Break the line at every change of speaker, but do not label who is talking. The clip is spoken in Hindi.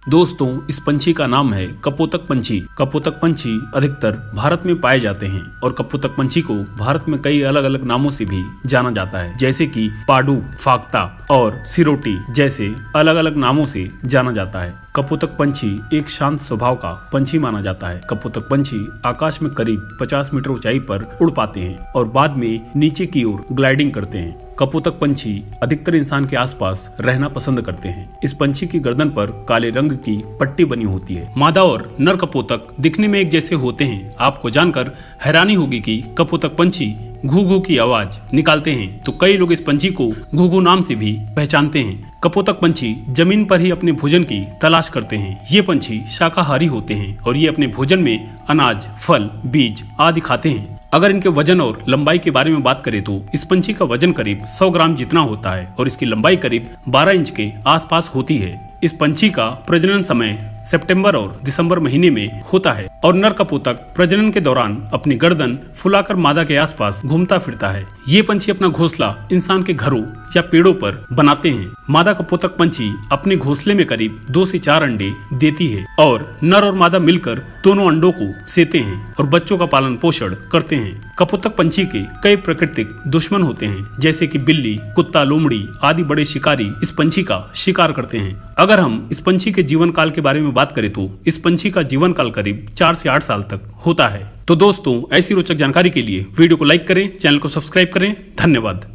दोस्तों, इस पंछी का नाम है कपोतक पंछी। कपोतक पंछी अधिकतर भारत में पाए जाते हैं और कपोतक पंछी को भारत में कई अलग अलग नामों से भी जाना जाता है, जैसे कि पाडू, फाख्ता और सिरोटी जैसे अलग अलग नामों से जाना जाता है। कपोतक पंछी एक शांत स्वभाव का पंछी माना जाता है। कपोतक पंछी आकाश में करीब 50 मीटर ऊंचाई पर उड़ पाते हैं और बाद में नीचे की ओर ग्लाइडिंग करते हैं। कपोतक पंछी अधिकतर इंसान के आसपास रहना पसंद करते हैं। इस पंछी की गर्दन पर काले रंग की पट्टी बनी होती है। मादा और नर कपोतक दिखने में एक जैसे होते हैं। आपको जानकर हैरानी होगी कि कपोतक पंछी घू घू की आवाज निकालते हैं, तो कई लोग इस पंछी को घुघू नाम से भी पहचानते हैं। कपोतक पंछी जमीन पर ही अपने भोजन की तलाश करते हैं। ये पंछी शाकाहारी होते हैं और ये अपने भोजन में अनाज, फल, बीज आदि खाते हैं। अगर इनके वजन और लंबाई के बारे में बात करें तो इस पंछी का वजन करीब 100 ग्राम जितना होता है और इसकी लंबाई करीब 12 इंच के आसपास होती है। इस पंछी का प्रजनन समय सितंबर और दिसंबर महीने में होता है और नर कपोतक प्रजनन के दौरान अपनी गर्दन फुलाकर मादा के आसपास घूमता फिरता है। ये पंछी अपना घोंसला इंसान के घरों या पेड़ों पर बनाते हैं। मादा कपोतक पंछी अपने घोंसले में करीब 2 से 4 अंडे देती है और नर और मादा मिलकर दोनों अंडों को सेते हैं और बच्चों का पालन पोषण करते हैं। कपोतक पंछी के कई प्राकृतिक दुश्मन होते हैं, जैसे कि बिल्ली, कुत्ता, लोमड़ी आदि बड़े शिकारी इस पंछी का शिकार करते हैं। अगर हम इस पंछी के जीवन काल के बारे में बात करें तो इस पंछी का जीवन काल करीब 4 से 8 साल तक होता है। तो दोस्तों, ऐसी रोचक जानकारी के लिए वीडियो को लाइक करें, चैनल को सब्सक्राइब करें। धन्यवाद।